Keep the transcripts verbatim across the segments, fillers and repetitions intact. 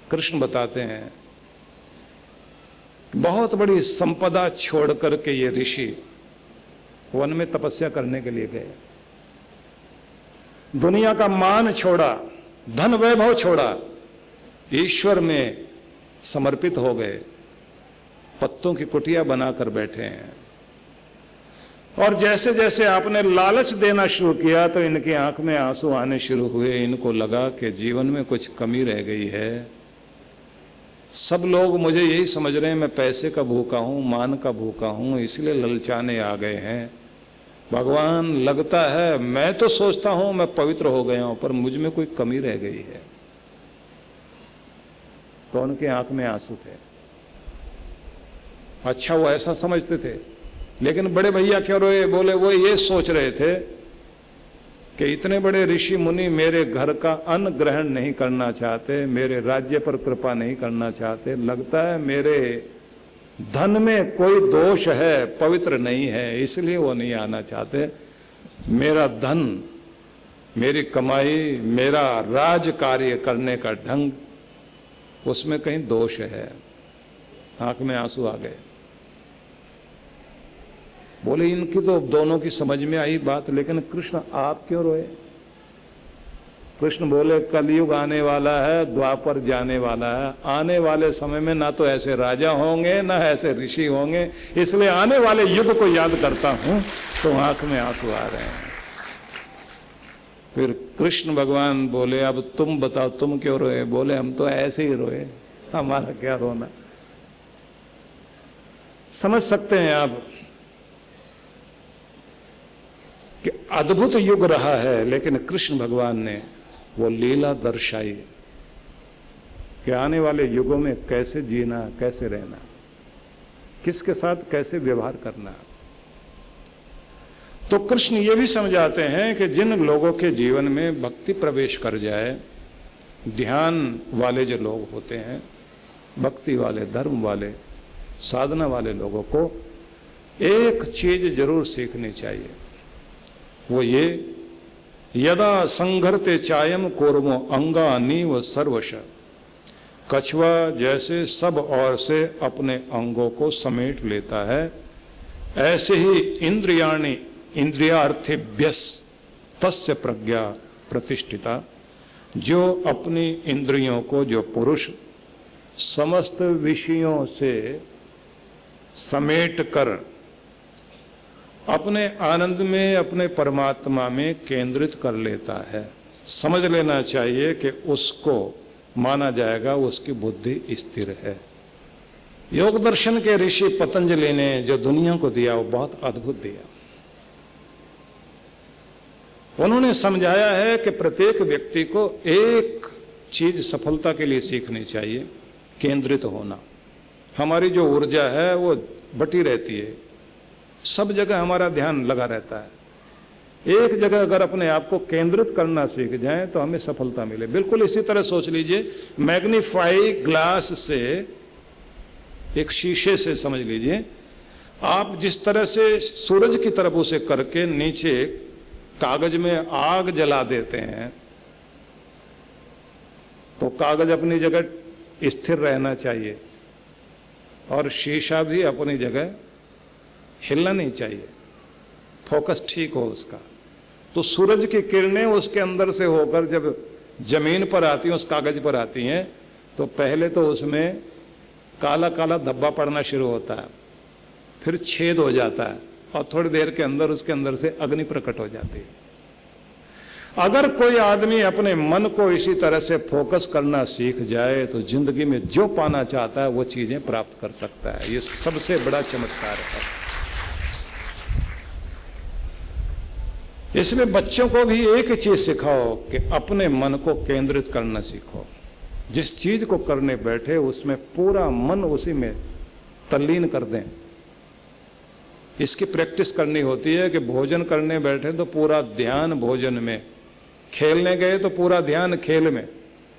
कृष्ण बताते हैं बहुत बड़ी संपदा छोड़ करके ये ऋषि वन में तपस्या करने के लिए गए। दुनिया का मान छोड़ा, धन वैभव छोड़ा, ईश्वर में समर्पित हो गए, पत्तों की कुटिया बनाकर बैठे हैं। और जैसे जैसे आपने लालच देना शुरू किया तो इनकी आंख में आंसू आने शुरू हुए। इनको लगा कि जीवन में कुछ कमी रह गई है। सब लोग मुझे यही समझ रहे हैं मैं पैसे का भूखा हूं, मान का भूखा हूं, इसलिए ललचाने आ गए हैं। भगवान, लगता है मैं तो सोचता हूं मैं पवित्र हो गया हूं, पर मुझ में कोई कमी रह गई है। तो उनकी आंख में आंसू थे। अच्छा, वो ऐसा समझते थे, लेकिन बड़े भैया क्यों रोए? बोले वो ये सोच रहे थे कि इतने बड़े ऋषि मुनि मेरे घर का अन्न ग्रहण नहीं करना चाहते, मेरे राज्य पर कृपा नहीं करना चाहते। लगता है मेरे धन में कोई दोष है, पवित्र नहीं है, इसलिए वो नहीं आना चाहते। मेरा धन, मेरी कमाई, मेरा राज कार्य करने का ढंग, उसमें कहीं दोष है। आंख में आंसू आ गए। बोले इनकी तो दोनों की समझ में आई बात, लेकिन कृष्ण आप क्यों रोए? कृष्ण बोले कलयुग आने वाला है, द्वापर जाने वाला है। आने वाले समय में ना तो ऐसे राजा होंगे ना ऐसे ऋषि होंगे, इसलिए आने वाले युग को याद करता हूं तो आंख में आंसू आ रहे हैं। फिर कृष्ण भगवान बोले अब तुम बताओ तुम क्यों रोए? बोले हम तो ऐसे ही रोए, हमारा क्या रोना। समझ सकते हैं आप कि अद्भुत युग रहा है, लेकिन कृष्ण भगवान ने वो लीला दर्शाई कि आने वाले युगों में कैसे जीना, कैसे रहना, किसके साथ कैसे व्यवहार करना। तो कृष्ण ये भी समझाते हैं कि जिन लोगों के जीवन में भक्ति प्रवेश कर जाए, ध्यान वाले जो लोग होते हैं, भक्ति वाले, धर्म वाले, साधना वाले लोगों को एक चीज जरूर सीखनी चाहिए। वो ये यदा संघरते चायम कोरमो अंगा नीव सर्वश। कछुआ जैसे सब ओर से अपने अंगों को समेट लेता है, ऐसे ही इंद्रियाणि इंद्रियार्थेभ्यस तस्य प्रज्ञा प्रतिष्ठिता। जो अपनी इंद्रियों को, जो पुरुष समस्त विषयों से समेट कर अपने आनंद में, अपने परमात्मा में केंद्रित कर लेता है, समझ लेना चाहिए कि उसको माना जाएगा उसकी बुद्धि स्थिर है। योग दर्शन के ऋषि पतंजलि ने जो दुनिया को दिया वो बहुत अद्भुत दिया। उन्होंने समझाया है कि प्रत्येक व्यक्ति को एक चीज सफलता के लिए सीखनी चाहिए, केंद्रित होना। हमारी जो ऊर्जा है वो बटी रहती है, सब जगह हमारा ध्यान लगा रहता है। एक जगह अगर अपने आप को केंद्रित करना सीख जाएं तो हमें सफलता मिले। बिल्कुल इसी तरह सोच लीजिए, मैग्नीफाई ग्लास से, एक शीशे से समझ लीजिए, आप जिस तरह से सूरज की तरफ उसे करके नीचे कागज में आग जला देते हैं, तो कागज अपनी जगह स्थिर रहना चाहिए और शीशा भी अपनी जगह हिलना नहीं चाहिए, फोकस ठीक हो उसका। तो सूरज की किरणें उसके अंदर से होकर जब जमीन पर आती हैं, उस कागज पर आती हैं, तो पहले तो उसमें काला काला धब्बा पड़ना शुरू होता है, फिर छेद हो जाता है और थोड़ी देर के अंदर उसके अंदर से अग्नि प्रकट हो जाती है। अगर कोई आदमी अपने मन को इसी तरह से फोकस करना सीख जाए तो जिंदगी में जो पाना चाहता है वो चीजें प्राप्त कर सकता है। ये सबसे बड़ा चमत्कार है। इसलिए बच्चों को भी एक ही चीज सिखाओ कि अपने मन को केंद्रित करना सीखो। जिस चीज को करने बैठे उसमें पूरा मन उसी में तल्लीन कर दें। इसकी प्रैक्टिस करनी होती है कि भोजन करने बैठे तो पूरा ध्यान भोजन में, खेलने गए तो पूरा ध्यान खेल में,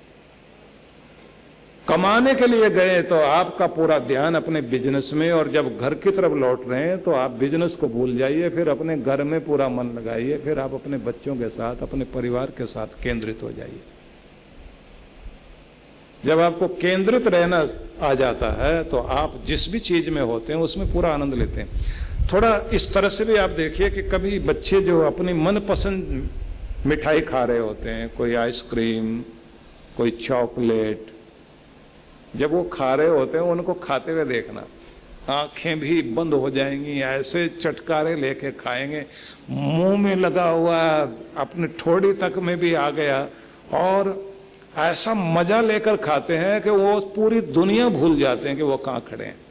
कमाने के लिए गए तो आपका पूरा ध्यान अपने बिजनेस में, और जब घर की तरफ लौट रहे हैं तो आप बिजनेस को भूल जाइए, फिर अपने घर में पूरा मन लगाइए, फिर आप अपने बच्चों के साथ, अपने परिवार के साथ केंद्रित हो जाइए। जब आपको केंद्रित रहना आ जाता है तो आप जिस भी चीज में होते हैं उसमें पूरा आनंद लेते हैं। थोड़ा इस तरह से भी आप देखिए कि कभी बच्चे जो अपनी मनपसंद मिठाई खा रहे होते हैं, कोई आइसक्रीम, कोई चॉकलेट, जब वो खा रहे होते हैं उनको खाते हुए देखना, आंखें भी बंद हो जाएंगी, ऐसे चटकारे लेके खाएंगे, मुंह में लगा हुआ अपने ठोड़ी तक में भी आ गया, और ऐसा मजा लेकर खाते हैं कि वो पूरी दुनिया भूल जाते हैं कि वो कहाँ खड़े हैं।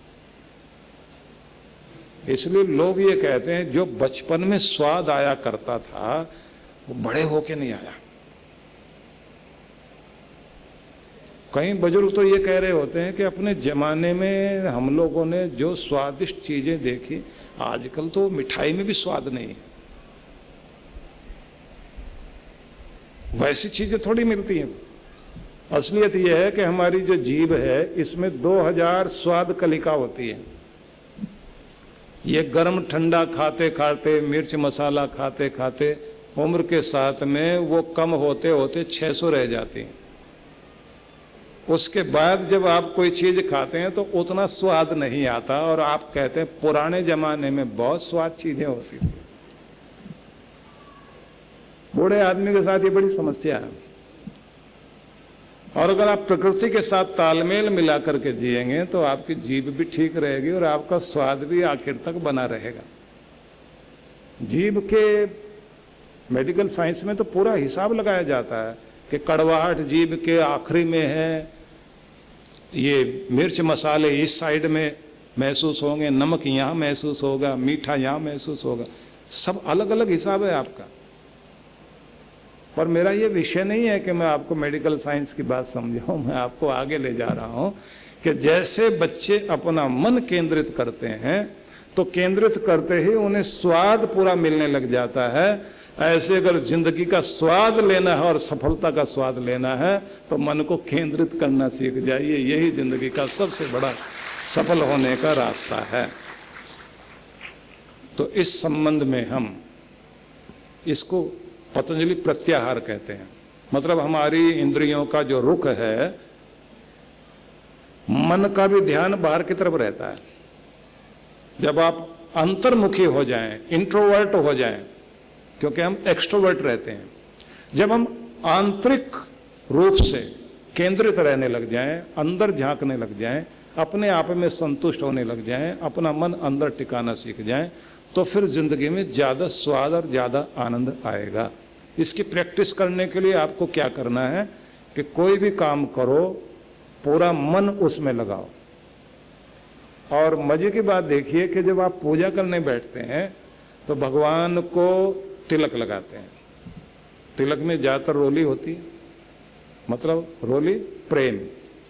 इसलिए लोग ये कहते हैं जो बचपन में स्वाद आया करता था वो बड़े होके नहीं आया। कई बुजुर्ग तो ये कह रहे होते हैं कि अपने जमाने में हम लोगों ने जो स्वादिष्ट चीजें देखी, आजकल तो मिठाई में भी स्वाद नहीं है, वैसी चीजें थोड़ी मिलती हैं। असलियत यह है कि हमारी जो जीभ है इसमें दो हजार स्वाद कलिका होती है। ये गर्म ठंडा खाते खाते, मिर्च मसाला खाते खाते उम्र के साथ में वो कम होते होते छह सौ रह जाती हैं। उसके बाद जब आप कोई चीज खाते हैं तो उतना स्वाद नहीं आता, और आप कहते हैं पुराने जमाने में बहुत स्वाद चीजें होती थी। बूढ़े आदमी के साथ ये बड़ी समस्या है। और अगर आप प्रकृति के साथ तालमेल मिला करके जिएंगे तो आपकी जीभ भी ठीक रहेगी और आपका स्वाद भी आखिर तक बना रहेगा। जीभ के मेडिकल साइंस में तो पूरा हिसाब लगाया जाता है कि कड़वाहट जीभ के आखिरी में है, ये मिर्च मसाले इस साइड में महसूस होंगे, नमक यहाँ महसूस होगा, मीठा यहाँ महसूस होगा, सब अलग अलग हिसाब है आपका। पर मेरा ये विषय नहीं है कि मैं आपको मेडिकल साइंस की बात समझाऊं, मैं आपको आगे ले जा रहा हूं कि जैसे बच्चे अपना मन केंद्रित करते हैं तो केंद्रित करते ही उन्हें स्वाद पूरा मिलने लग जाता है। ऐसे अगर जिंदगी का स्वाद लेना है और सफलता का स्वाद लेना है तो मन को केंद्रित करना सीख जाइए, यही जिंदगी का सबसे बड़ा सफल होने का रास्ता है। तो इस संबंध में हम इसको पतंजलि प्रत्याहार कहते हैं। मतलब हमारी इंद्रियों का जो रुख है, मन का भी ध्यान बाहर की तरफ रहता है। जब आप अंतर्मुखी हो जाएं, इंट्रोवर्ट हो जाएं, क्योंकि हम एक्सट्रोवर्ट रहते हैं, जब हम आंतरिक रूप से केंद्रित रहने लग जाएं, अंदर झांकने लग जाएं, अपने आप में संतुष्ट होने लग जाएं, अपना मन अंदर टिकाना सीख जाएं, तो फिर जिंदगी में ज़्यादा स्वाद और ज़्यादा आनंद आएगा। इसकी प्रैक्टिस करने के लिए आपको क्या करना है कि कोई भी काम करो, पूरा मन उसमें लगाओ। और मजे की बात देखिए कि जब आप पूजा करने बैठते हैं तो भगवान को तिलक लगाते हैं। तिलक में ज़्यादातर रोली होती है, मतलब रोली प्रेम,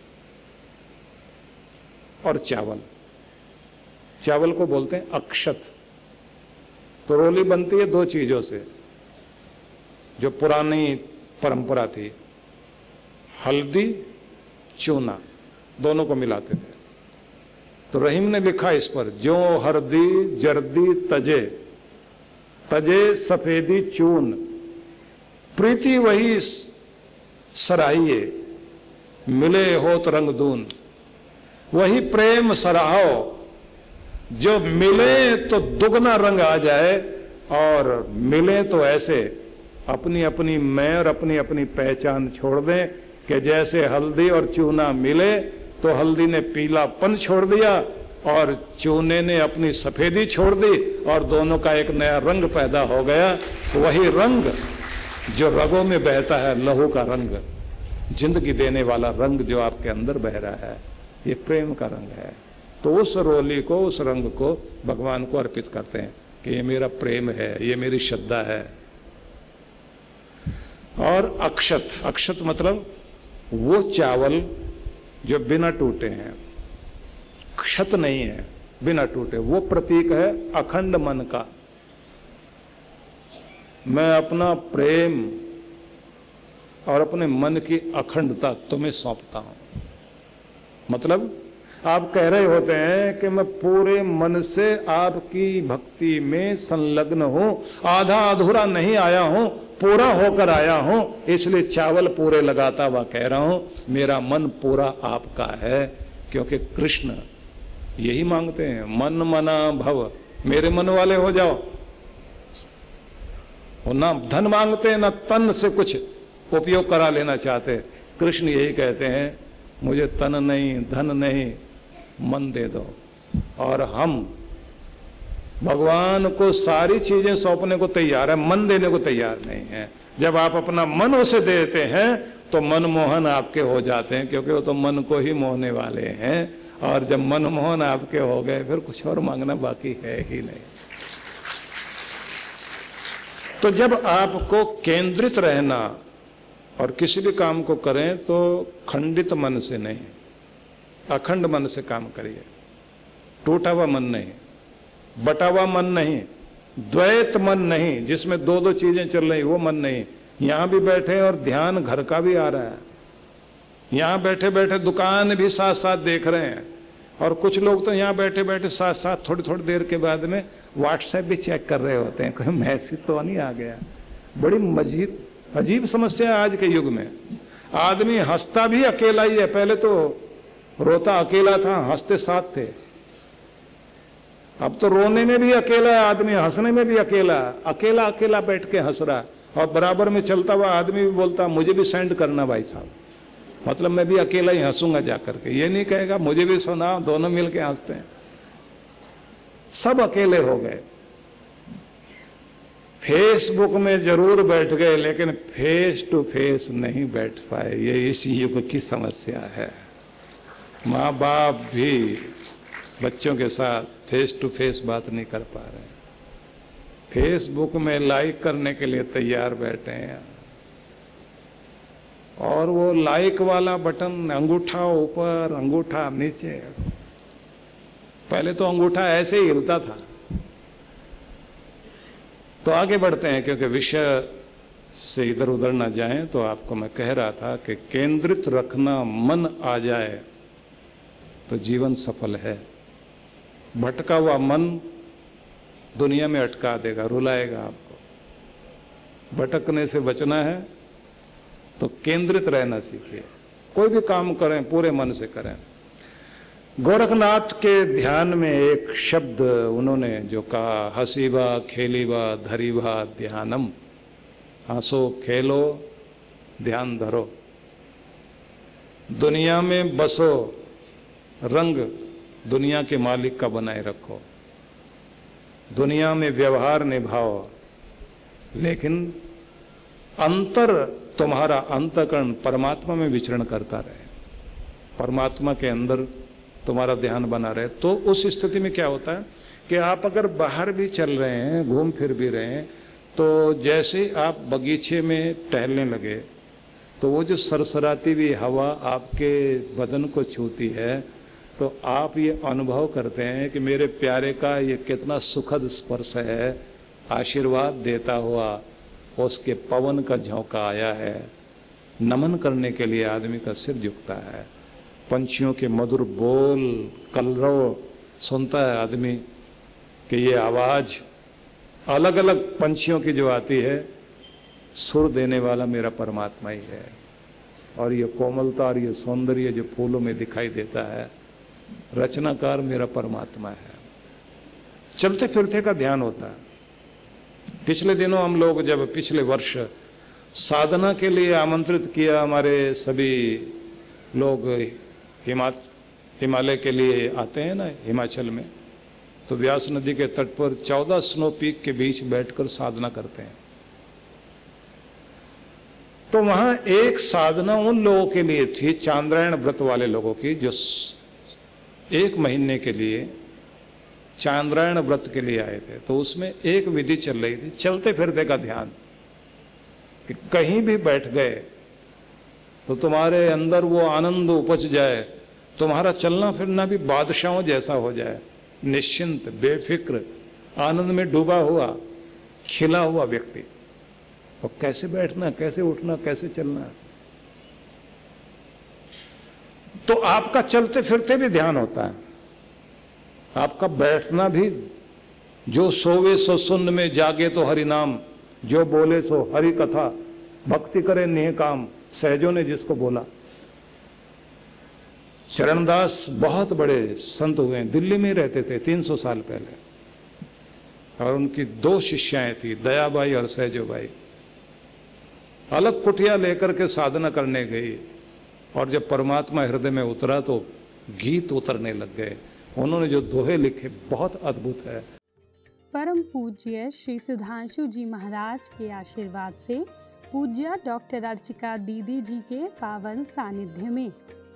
और चावल, चावल को बोलते हैं अक्षत। तो रोली बनती है दो चीजों से, जो पुरानी परंपरा थी, हल्दी चूना, दोनों को मिलाते थे। तो रहीम ने लिखा इस पर, जो हरदी जर्दी तजे, तजे सफेदी चून, प्रीति वही सराहिए, मिले होत रंग दून। वही प्रेम सराहो, जो मिले तो दुगना रंग आ जाए, और मिले तो ऐसे अपनी अपनी मैं और अपनी अपनी पहचान छोड़ दें कि जैसे हल्दी और चूना मिले तो हल्दी ने पीलापन छोड़ दिया और चूने ने अपनी सफेदी छोड़ दी, और दोनों का एक नया रंग पैदा हो गया। वही रंग जो रगों में बहता है, लहू का रंग, जिंदगी देने वाला रंग जो आपके अंदर बह रहा है, ये प्रेम का रंग है। तो उस रोली को, उस रंग को भगवान को अर्पित करते हैं कि ये मेरा प्रेम है, ये मेरी श्रद्धा है। और अक्षत, अक्षत मतलब वो चावल जो बिना टूटे हैं, क्षत नहीं है, बिना टूटे, वो प्रतीक है अखंड मन का। मैं अपना प्रेम और अपने मन की अखंडता तुम्हें सौंपता हूं। मतलब आप कह रहे होते हैं कि मैं पूरे मन से आपकी भक्ति में संलग्न हूं, आधा अधूरा नहीं आया हूं, पूरा होकर आया हूं, इसलिए चावल पूरे लगाता हुआ कह रहा हूं मेरा मन पूरा आपका है। क्योंकि कृष्ण यही मांगते हैं, मन मना भव, मेरे मन वाले हो जाओ। और ना धन मांगते ना तन से कुछ उपयोग करा लेना चाहते। कृष्ण यही कहते हैं मुझे तन नहीं धन नहीं मन दे दो। और हम भगवान को सारी चीजें सौंपने को तैयार है, मन देने को तैयार नहीं है। जब आप अपना मन उसे देते हैं तो मनमोहन आपके हो जाते हैं, क्योंकि वो तो मन को ही मोहने वाले हैं। और जब मनमोहन आपके हो गए फिर कुछ और मांगना बाकी है ही नहीं। तो जब आपको केंद्रित रहना और किसी भी काम को करें तो खंडित मन से नहीं, अखंड मन से काम करिए। टूटा हुआ मन नहीं, बटा हुआ मन नहीं, द्वैत मन नहीं जिसमें दो दो चीजें चल रही, वो मन नहीं। यहां भी बैठे और ध्यान घर का भी आ रहा है, यहां बैठे बैठे दुकान भी साथ साथ देख रहे हैं। और कुछ लोग तो यहां बैठे बैठे साथ साथ थोड़ी थोड़ी देर के बाद में व्हाट्सएप भी चेक कर रहे होते हैं, कोई मैसेज तो नहीं आ गया। बड़ी मजीद अजीब समस्या है आज के युग में। आदमी हंसता भी अकेला ही है, पहले तो रोता अकेला था, हंसते साथ थे। अब तो रोने में भी अकेला है आदमी, हंसने में भी अकेला, अकेला अकेला बैठ के हंस रहा। और बराबर में चलता हुआ आदमी भी बोलता मुझे भी सेंड करना भाई साहब, मतलब मैं भी अकेला ही हंसूंगा जाकर के। ये नहीं कहेगा मुझे भी सुनाओ, दोनों मिलके हंसते हैं। सब अकेले हो गए। फेसबुक में जरूर बैठ गए लेकिन फेस टू फेस नहीं बैठ पाए। ये इस युग की समस्या है। माँ बाप भी बच्चों के साथ फेस टू फेस बात नहीं कर पा रहे, फेसबुक में लाइक करने के लिए तैयार बैठे हैं। और वो लाइक वाला बटन, अंगूठा ऊपर अंगूठा नीचे, पहले तो अंगूठा ऐसे ही हिलता था। तो आगे बढ़ते हैं क्योंकि विषय से इधर उधर ना जाएं। तो आपको मैं कह रहा था कि केंद्रित रखना मन आ जाए तो जीवन सफल है। भटका हुआ मन दुनिया में अटका देगा, रुलाएगा आपको। भटकने से बचना है तो केंद्रित रहना सीखिए। कोई भी काम करें पूरे मन से करें। गोरखनाथ के ध्यान में एक शब्द उन्होंने जो कहा, हसीबा खेलीबा धरीबा ध्यानम, हंसो खेलो ध्यान धरो। दुनिया में बसो, रंग दुनिया के मालिक का बनाए रखो, दुनिया में व्यवहार निभाओ, लेकिन अंतर तुम्हारा अंतःकरण परमात्मा में विचरण करता रहे, परमात्मा के अंदर तुम्हारा ध्यान बना रहे। तो उस स्थिति में क्या होता है कि आप अगर बाहर भी चल रहे हैं, घूम फिर भी रहे हैं, तो जैसे आप बगीचे में टहलने लगे तो वो जो सरसराती हुई हवा आपके बदन को छूती है तो आप ये अनुभव करते हैं कि मेरे प्यारे का ये कितना सुखद स्पर्श है, आशीर्वाद देता हुआ उसके पवन का झोंका आया है। नमन करने के लिए आदमी का सिर झुकता है। पंछियों के मधुर बोल, कलरव सुनता है आदमी कि ये आवाज़ अलग अलग पंछियों की जो आती है, सुर देने वाला मेरा परमात्मा ही है। और ये कोमलता और ये सौंदर्य जो फूलों में दिखाई देता है, रचनाकार मेरा परमात्मा है। चलते फिरते का ध्यान होता है। पिछले दिनों हम लोग जब पिछले वर्ष साधना के लिए आमंत्रित किया, हमारे सभी लोग हिमा हिमालय के लिए आते हैं ना हिमाचल में, तो व्यास नदी के तट पर चौदह स्नो पीक के बीच बैठकर साधना करते हैं। तो वहां एक साधना उन लोगों के लिए थी, चांद्रायण व्रत वाले लोगों की, जो एक महीने के लिए चांद्रायण व्रत के लिए आए थे। तो उसमें एक विधि चल रही थी, चलते फिरते का ध्यान, कि कहीं भी बैठ गए तो तुम्हारे अंदर वो आनंद उपज जाए, तुम्हारा चलना फिरना भी बादशाहों जैसा हो जाए, निश्चिंत बेफिक्र आनंद में डूबा हुआ खिला हुआ व्यक्ति। और कैसे बैठना, कैसे उठना, कैसे चलना। तो आपका चलते फिरते भी ध्यान होता है, आपका बैठना भी, जो सोवे सो सुन में जागे तो हरि नाम, जो बोले सो हरि कथा, भक्ति करे नेह काम, सहजों ने जिसको बोला। चरणदास बहुत बड़े संत हुए, दिल्ली में रहते थे तीन सौ साल पहले, और उनकी दो शिष्याएं थी, दयाबाई और सहजोबाई। अलग कुटिया लेकर के साधना करने गई, और जब परमात्मा हृदय में उतरा तो गीत उतरने लग गए। उन्होंने जो दोहे लिखे बहुत अद्भुत है। परम पूज्य श्री सुधांशु जी महाराज के आशीर्वाद से पूज्य डॉक्टर अर्चिका दीदी जी के पावन सानिध्य में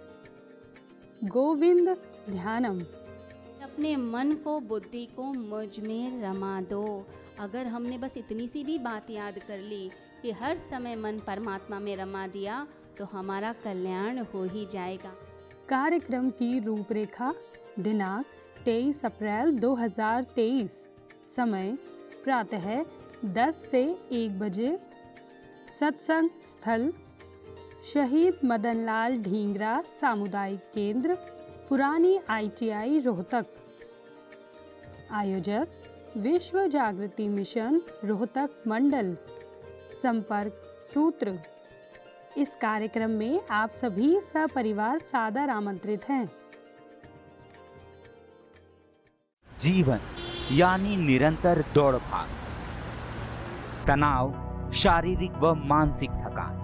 गोविंद ध्यानम। अपने मन को, बुद्धि को मुझ में रमा दो। अगर हमने बस इतनी सी भी बात याद कर ली कि हर समय मन परमात्मा में रमा दिया, तो हमारा कल्याण हो ही जाएगा। कार्यक्रम की रूपरेखा, दिनांक तेईस अप्रैल दो हज़ार तेईस, समय प्रातः दस से एक बजे, सत्संग स्थल शहीद मदनलाल ढींगरा सामुदायिक केंद्र, पुरानी आई टी आई रोहतक। आयोजक विश्व जागृति मिशन रोहतक मंडल। संपर्क सूत्र। इस कार्यक्रम में आप सभी सपरिवार सादर आमंत्रित हैं। जीवन यानी निरंतर दौड़ भाग, तनाव, शारीरिक व मानसिक थकान।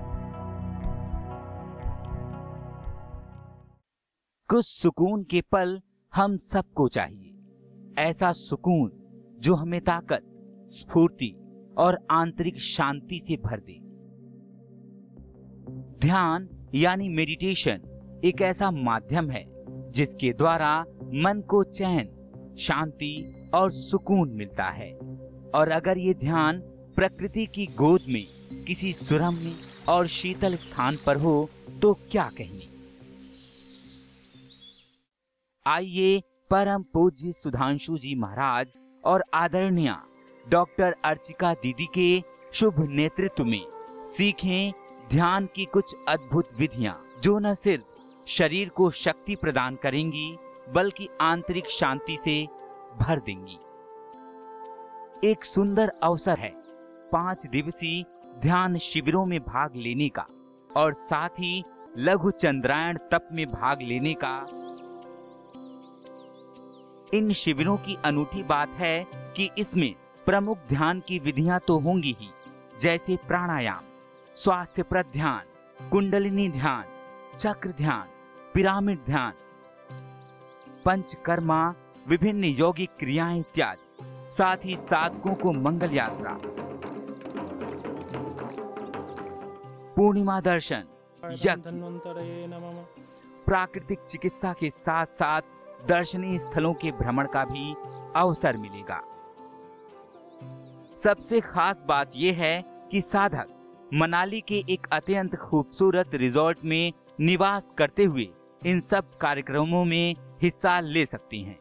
कुछ सुकून के पल हम सबको चाहिए, ऐसा सुकून जो हमें ताकत, स्फूर्ति और आंतरिक शांति से भर दे। ध्यान यानी मेडिटेशन एक ऐसा माध्यम है जिसके द्वारा मन को चैन, शांति और सुकून मिलता है। और अगर ये ध्यान प्रकृति की गोद में किसी सुरम्य और शीतल स्थान पर हो तो क्या कहने। आइए परम पूज्य सुधांशु जी महाराज और आदरणीय डॉक्टर अर्चिका दीदी के शुभ नेतृत्व में सीखें ध्यान की कुछ अद्भुत विधियां, जो न सिर्फ शरीर को शक्ति प्रदान करेंगी बल्कि आंतरिक शांति से भर देंगी। एक सुंदर अवसर है पांच दिवसीय ध्यान शिविरों में भाग लेने का और साथ ही लघु चंद्रायण तप में भाग लेने का। इन शिविरों की अनूठी बात है कि इसमें प्रमुख ध्यान की विधियां तो होंगी ही, जैसे प्राणायाम, स्वास्थ्यप्रद ध्यान, कुंडलिनी ध्यान, चक्र ध्यान, पिरामिड ध्यान, पंचकर्मा, विभिन्न यौगिक क्रियाएं इत्यादि। साथ ही साधकों को मंगल यात्रा, पूर्णिमा दर्शन, यज्ञ, प्राकृतिक चिकित्सा के साथ साथ दर्शनीय स्थलों के भ्रमण का भी अवसर मिलेगा। सबसे खास बात यह है कि साधक मनाली के एक अत्यंत खूबसूरत रिजॉर्ट में निवास करते हुए इन सब कार्यक्रमों में हिस्सा ले सकते हैं।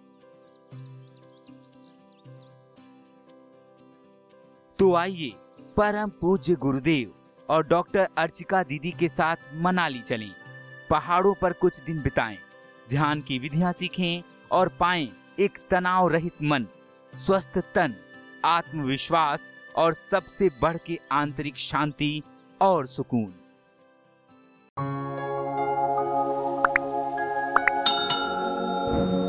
तो आइए परम पूज्य गुरुदेव और डॉक्टर अर्चिका दीदी के साथ मनाली चलें, पहाड़ों पर कुछ दिन बिताएं, ध्यान की विधियां सीखें और पाएं एक तनाव रहित मन, स्वस्थ तन, आत्मविश्वास और सबसे बढ़ के आंतरिक शांति और सुकून। Thank you.